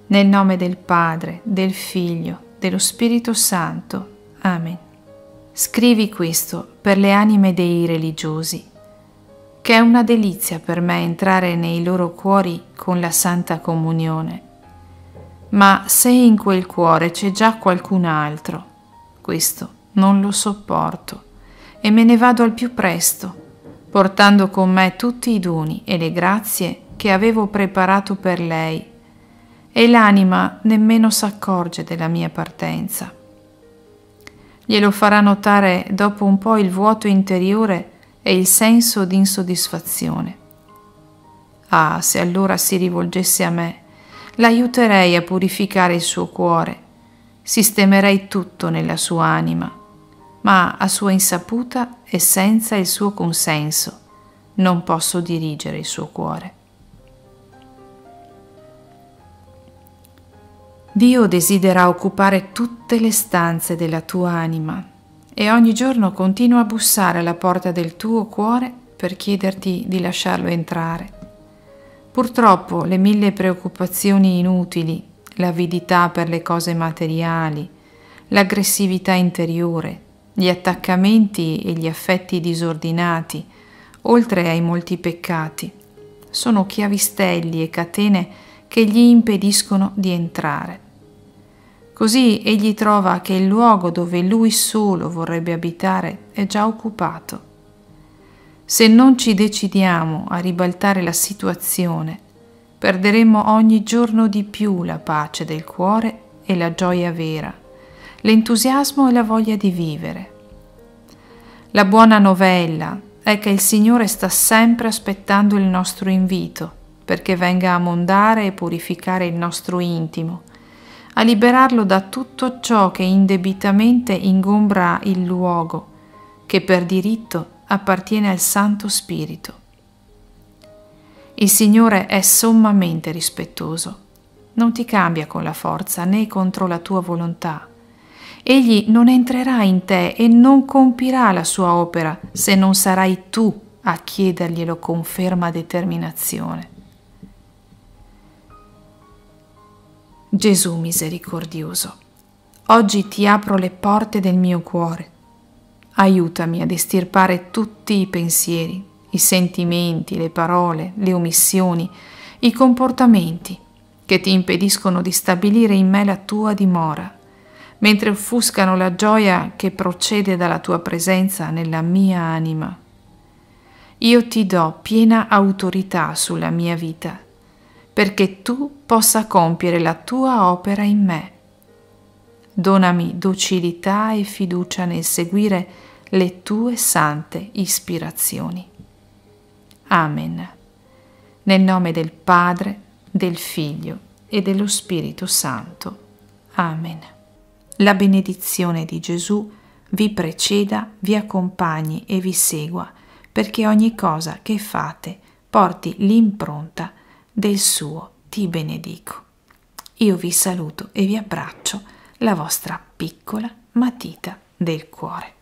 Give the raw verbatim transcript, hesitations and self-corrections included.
Nel nome del Padre, del Figlio, dello Spirito Santo. Amen. Scrivi questo per le anime dei religiosi, che è una delizia per me entrare nei loro cuori con la Santa Comunione. Ma se in quel cuore c'è già qualcun altro, questo non lo sopporto e me ne vado al più presto, portando con me tutti i doni e le grazie che avevo preparato per lei, e l'anima nemmeno s'accorge della mia partenza. Glielo farà notare dopo un po' il vuoto interiore e il senso di insoddisfazione. Ah, se allora si rivolgesse a me, l'aiuterei a purificare il suo cuore, sistemerei tutto nella sua anima, ma a sua insaputa e senza il suo consenso non posso dirigere il suo cuore. Dio desidera occupare tutte le stanze della tua anima e ogni giorno continua a bussare alla porta del tuo cuore per chiederti di lasciarlo entrare. Purtroppo le mille preoccupazioni inutili, l'avidità per le cose materiali, l'aggressività interiore, gli attaccamenti e gli affetti disordinati, oltre ai molti peccati, sono chiavistelli e catene che gli impediscono di entrare. Così egli trova che il luogo dove lui solo vorrebbe abitare è già occupato. Se non ci decidiamo a ribaltare la situazione, perderemo ogni giorno di più la pace del cuore e la gioia vera, l'entusiasmo e la voglia di vivere. La buona novella è che il Signore sta sempre aspettando il nostro invito perché venga a mondare e purificare il nostro intimo, a liberarlo da tutto ciò che indebitamente ingombra il luogo, che per diritto appartiene al Santo Spirito. Il Signore è sommamente rispettoso, non ti cambia con la forza né contro la tua volontà. Egli non entrerà in te e non compirà la sua opera se non sarai tu a chiederglielo con ferma determinazione. Gesù misericordioso, oggi ti apro le porte del mio cuore. Aiutami ad estirpare tutti i pensieri, i sentimenti, le parole, le omissioni, i comportamenti che ti impediscono di stabilire in me la tua dimora, mentre offuscano la gioia che procede dalla tua presenza nella mia anima. Io ti do piena autorità sulla mia vita, perché tu possa compiere la tua opera in me. Donami docilità e fiducia nel seguire le tue sante ispirazioni. Amen. Nel nome del Padre, del Figlio e dello Spirito Santo. Amen. La benedizione di Gesù vi preceda, vi accompagni e vi segua, perché ogni cosa che fate porti l'impronta del suo ti benedico. Io vi saluto e vi abbraccio, la vostra piccola matita del cuore.